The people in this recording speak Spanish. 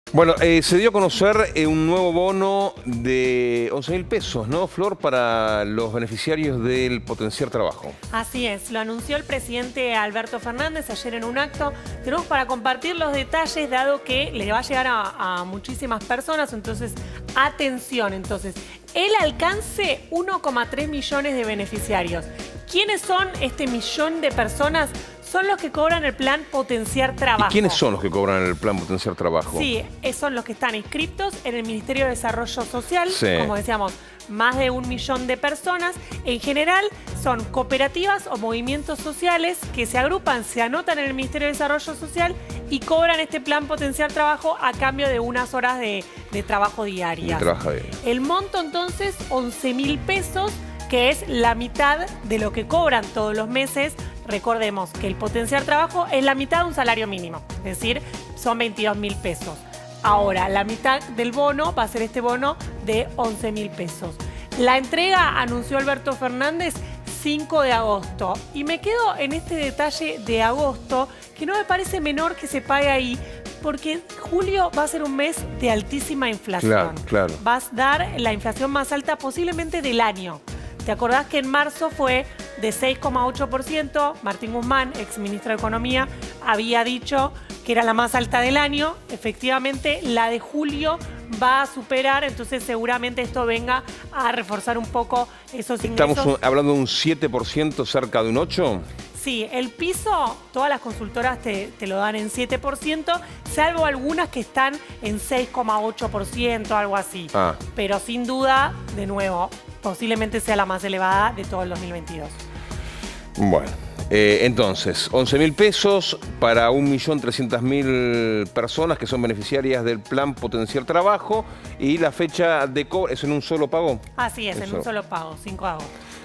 Bueno, se dio a conocer un nuevo bono de 11.000 pesos, ¿no, Flor? Para los beneficiarios del Potenciar Trabajo. Así es, lo anunció el presidente Alberto Fernández ayer en un acto. Tenemos para compartir los detalles, dado que le va a llegar a muchísimas personas, entonces, atención. Entonces, el alcance, 1,3 millones de beneficiarios. ¿Quiénes son este millón de personas? Son los que cobran el plan Potenciar Trabajo. ¿Y quiénes son los que cobran el plan Potenciar Trabajo? Sí, son los que están inscritos en el Ministerio de Desarrollo Social, sí. Como decíamos, más de 1 millón de personas. En general son cooperativas o movimientos sociales que se agrupan, se anotan en el Ministerio de Desarrollo Social y cobran este plan Potenciar Trabajo a cambio de unas horas de trabajo diarias. El monto entonces, 11.000 pesos, que es la mitad de lo que cobran todos los meses. Recordemos que el Potenciar Trabajo es la mitad de un salario mínimo, es decir, son 22.000 pesos. Ahora, la mitad del bono va a ser este bono de 11.000 pesos. La entrega, anunció Alberto Fernández, 5 de agosto. Y me quedo en este detalle de agosto, que no me parece menor que se pague ahí, porque julio va a ser un mes de altísima inflación. Claro. Va a dar la inflación más alta posiblemente del año. ¿Te acordás que en marzo fue de 6,8%? Martín Guzmán, exministro de Economía, había dicho que era la más alta del año. Efectivamente, la de julio va a superar, entonces seguramente esto venga a reforzar un poco esos ingresos. ¿Estamos hablando de un 7%, cerca de un 8%? Sí, el piso, todas las consultoras te lo dan en 7%, salvo algunas que están en 6,8%, algo así. Pero sin duda, de nuevo, posiblemente sea la más elevada de todo el 2022. Bueno, entonces, 11.000 pesos para 1.300.000 personas que son beneficiarias del plan Potenciar Trabajo, y la fecha de cobro es en un solo pago. Así es, en un solo pago, 5 de agosto.